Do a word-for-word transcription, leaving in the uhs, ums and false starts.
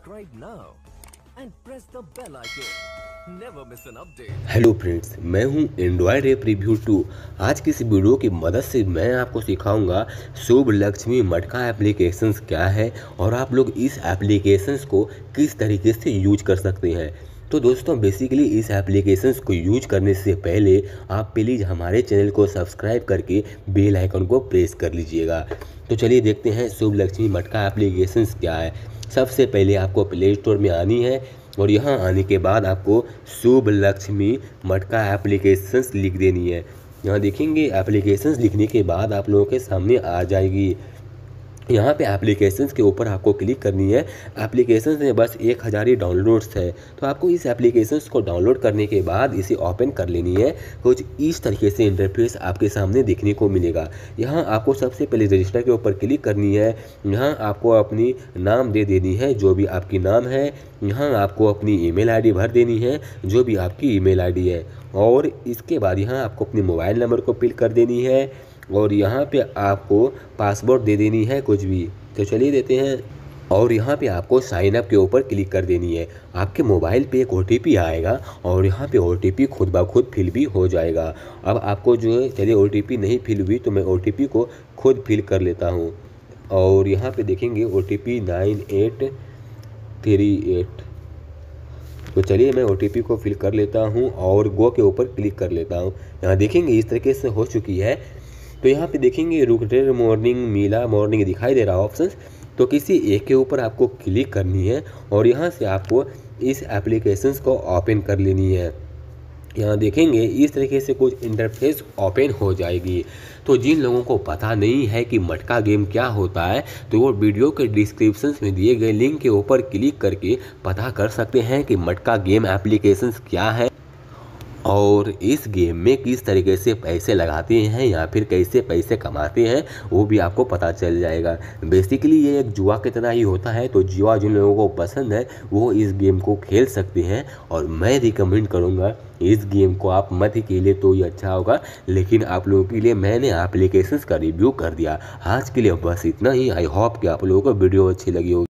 Subscribe now and press the bell icon. Never miss an update. Hello friends, मैं हूं Android app review to. आज की इस video की मदद से मैं आपको सिखाऊंगा शुभ लक्ष्मी मटका एप्लीकेशंस क्या है और आप लोग इस एप्लीकेशंस को किस तरीके से यूज कर सकते हैं। तो दोस्तों, बेसिकली इस एप्लीकेशंस को यूज करने से पहले आप प्लीज़ हमारे चैनल को सब्सक्राइब करके बेल आइकन को प्रेस कर लीजिएगा। तो चलिए देखते हैं शुभ लक्ष्मी मटका एप्लीकेशंस क्या है। सबसे पहले आपको प्ले स्टोर में आनी है और यहाँ आने के बाद आपको शुभ लक्ष्मी मटका एप्लीकेशंस लिख देनी है। यहाँ देखेंगे एप्लीकेशंस लिखने के बाद आप लोगों के सामने आ जाएगी। यहाँ पे एप्लीकेशंस के ऊपर आपको क्लिक करनी है। एप्लीकेशंस में बस एक हज़ार ही डाउनलोड्स है, तो आपको इस एप्लीकेशंस को डाउनलोड करने के बाद इसे ओपन कर लेनी है। कुछ इस तरीके से इंटरफेस आपके सामने देखने को मिलेगा। यहाँ आपको सबसे पहले रजिस्टर के ऊपर क्लिक करनी है। यहाँ आपको अपनी नाम दे देनी है, जो भी आपकी नाम है। यहाँ आपको अपनी ईमेल आईडी भर देनी है, जो भी आपकी ईमेल आईडी है। और इसके बाद यहाँ आपको अपने मोबाइल नंबर को फिल कर देनी है और यहाँ पे आपको पासवर्ड दे देनी है कुछ भी। तो चलिए देते हैं और यहाँ पे आपको साइन अप के ऊपर क्लिक कर देनी है। आपके मोबाइल पे एक ओ टी पी आएगा और यहाँ पे ओ टी पी खुद ब खुद फिल भी हो जाएगा। अब आपको जो है, चलिए ओ टी पी नहीं फिल हुई तो मैं ओ टी पी को खुद फिल कर लेता हूँ। और यहाँ पे देखेंगे O T P nine eight three eight. तो चलिए मैं ओ टी पी को फिल कर लेता हूँ और गो के ऊपर क्लिक कर लेता हूँ। यहाँ देखेंगे इस तरीके से हो चुकी है। तो यहाँ पे देखेंगे रुकटेर मॉर्निंग मीला मॉर्निंग दिखाई दे रहा है ऑप्शन। तो किसी एक के ऊपर आपको क्लिक करनी है और यहाँ से आपको इस एप्लीकेशंस को ओपन कर लेनी है। यहाँ देखेंगे इस तरीके से कुछ इंटरफेस ओपन हो जाएगी। तो जिन लोगों को पता नहीं है कि मटका गेम क्या होता है, तो वो वीडियो के डिस्क्रिप्शन में दिए गए लिंक के ऊपर क्लिक करके पता कर सकते हैं कि मटका गेम एप्लीकेशंस क्या है और इस गेम में किस तरीके से पैसे लगाते हैं या फिर कैसे पैसे कमाते हैं, वो भी आपको पता चल जाएगा। बेसिकली ये एक जुआ की तरह ही होता है। तो जुआ जिन लोगों को पसंद है वो इस गेम को खेल सकते हैं और मैं रिकमेंड करूँगा इस गेम को आप मत ही खेलिए तो ये अच्छा होगा। लेकिन आप लोगों के लिए मैंने एप्लीकेशंस का रिव्यू कर दिया। आज के लिए बस इतना ही। आई होप कि आप लोगों को वीडियो अच्छी लगी होगी।